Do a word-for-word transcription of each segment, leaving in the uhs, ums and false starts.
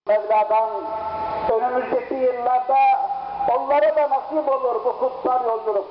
Mevla'dan önümüzdeki yıllarda onlara da nasip olur bu kutsal yolculuk.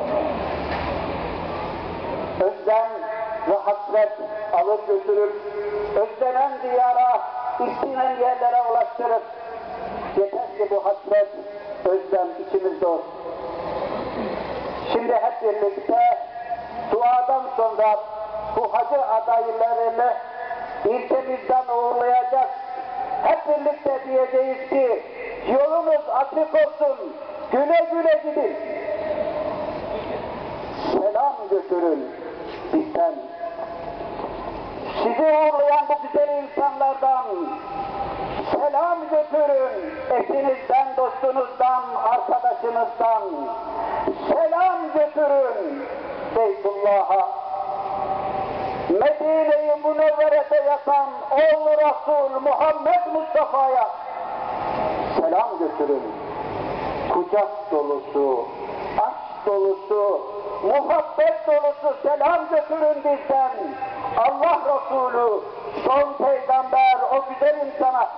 Özlem ve hasret alır götürür, özlenen diyara, istenen yerlere ulaştırır. Yeter ki bu hasret, özlem içimizde olsun. Şimdi hep birlikte duadan sonra bu hacı adaylarını ilçemizden uğurlayacağız. Hep birlikte diyeceğiz ki yolunuz açık olsun, güle güle gidin. Selam götürün bizden. Sizi uğurlayan bu güzel insanlardan selam götürün, eşinizden, dostunuzdan, arkadaşınızdan. Selam götürün Beytullah'a. Medine-i Münevvere'de yatan oğlu Resul Muhammed Mustafa'ya selam götürün. Kucak dolusu, aşk dolusu, muhabbet dolusu selam götürün bizden. Allah Resulü, son peygamber, o güzel insana.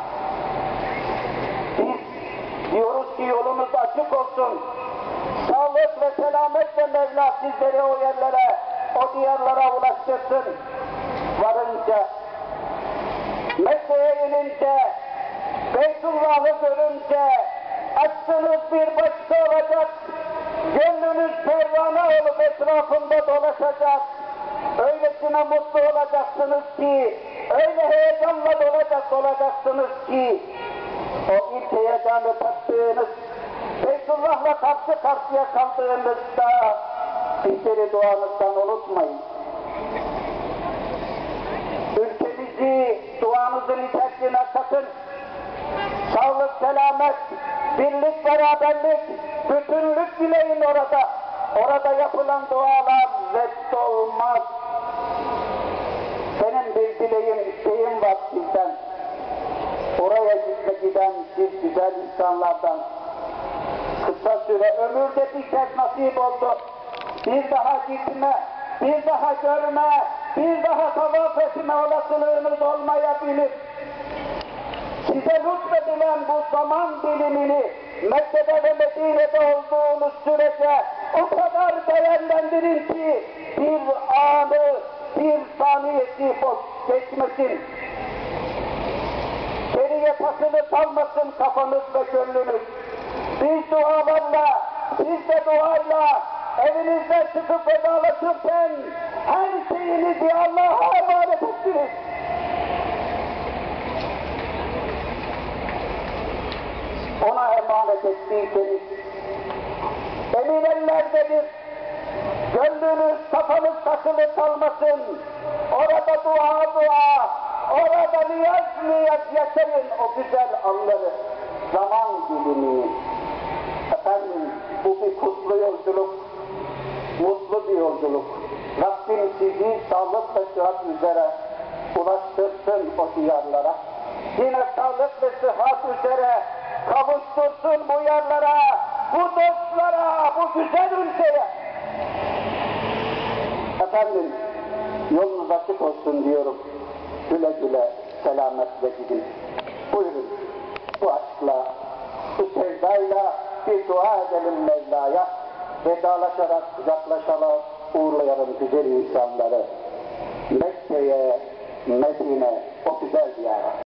Biz diyoruz ki yolunuz açık olsun. Sağlık ve selametle Mevla sizleri o yerlere, o diyarlara ulaştırsın. Varınca, Mekke'ye inince, Beytullah'ı görünce, aşkınız bir başka olacak, gönlünüz pervane olup etrafında dolaşacak. Öylesine mutlu olacaksınız ki, öyle heyecanla dolacak olacaksınız ki, o ilk heyecanı tattığınız, Beytullah'la karşı karşıya kaldığınızda, bizleri duanızdan unutmayın. Ülkemizi duanızın içerisine katın. Sağlık, selamet, birlik, beraberlik, bütünlük dileyin orada. Orada yapılan dualar reddolmaz. Benim bir dileğim, isteğim var sizden. Oraya gitme giden siz güzel insanlardan. Kısa süre ömürde bir kez nasip oldu. Bir daha gitme, bir daha görme, bir daha tavaf etme olasılığınız olmayabilir. Size lütfedilen bu zaman dilimini Mekke'de ve Medine'de olduğunuz sürece o kadar değerlendirin ki bir anı, bir saniyesi boş geçmesin. Geriye takılı kalmasın kafanız ve gönlünüz. Biz dualarla, siz de duayla evinizden çıkıp vedalaşırken her şeyinizi Allah'a emanet ettiniz. Ona emanet ettiyseniz emin ellerdedir. Gönlünüz, kafanız takılı kalmasın. Orada dua dua, orada niyaz niyaz yaşayın o güzel anları. Zaman dilimini. Efendim bu bir kutlu yolculuk, mutlu bir yolculuk. Rabbim sizi sağlık ve sıhhat üzere ulaştırsın o diyarlara. Yine sağlık ve sıhhat üzere kavuştursun bu yerlere, bu dostlara, bu güzel ülkeye. Efendim, yolunuz açık olsun diyorum. Güle güle, selametle gidin. Buyurun, bu aşkla, bu sevdayla bir dua edelim Mevla'ya. Vedalaşarak, kucaklaşarak uğurlayalım güzel insanları. Mekke'ye, Medine, o güzel diyara.